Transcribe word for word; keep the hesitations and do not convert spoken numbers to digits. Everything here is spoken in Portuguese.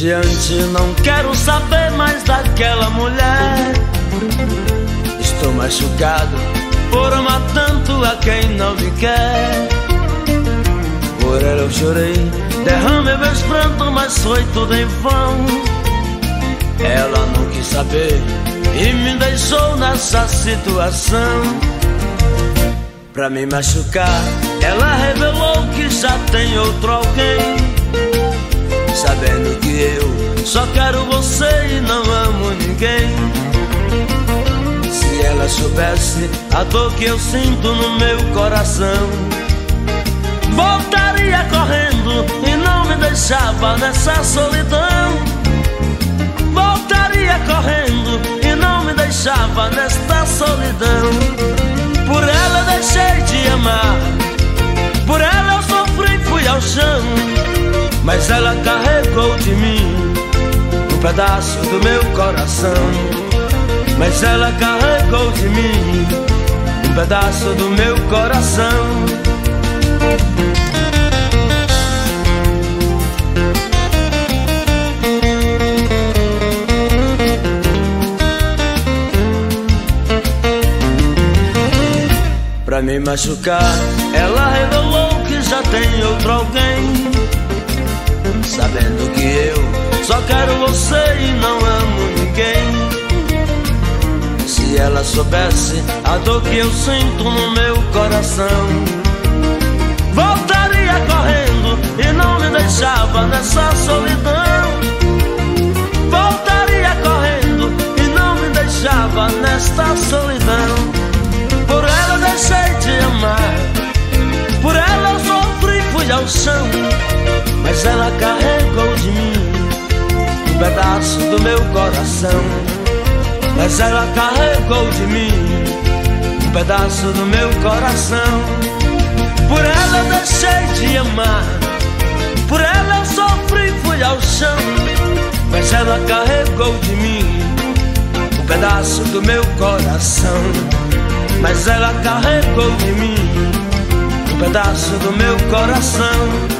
diante não quero saber mais daquela mulher. Estou machucado por amar tanto a quem não me quer. Por ela eu chorei, derramei meus prantos, mas foi tudo em vão. Ela não quis saber e me deixou nessa situação. Pra me machucar, ela revelou que já tem outro alguém, sabendo que eu só quero você e não amo ninguém. Se ela soubesse a dor que eu sinto no meu coração, voltaria correndo e não me deixava nessa solidão. Voltaria correndo e não me deixava nesta solidão. Por ela eu deixei de amar, por ela eu sofri e fui ao chão, mas ela carregou de mim um pedaço do meu coração. Mas ela carregou de mim um pedaço do meu coração. Pra me machucar, ela revelou que já tem outro alguém, sabendo que eu só quero você e não amo ninguém. Se ela soubesse a dor que eu sinto no meu coração, voltaria correndo e não me deixava nessa solidão. Voltaria correndo e não me deixava nesta solidão. Por ela eu deixei de amar, por ela eu sofri e fui ao chão, mas ela carregou de mim um pedaço do meu coração. Mas ela carregou de mim um pedaço do meu coração. Por ela eu deixei de amar, por ela eu sofri e fui ao chão, mas ela carregou de mim um pedaço do meu coração. Mas ela carregou de mim um pedaço do meu coração.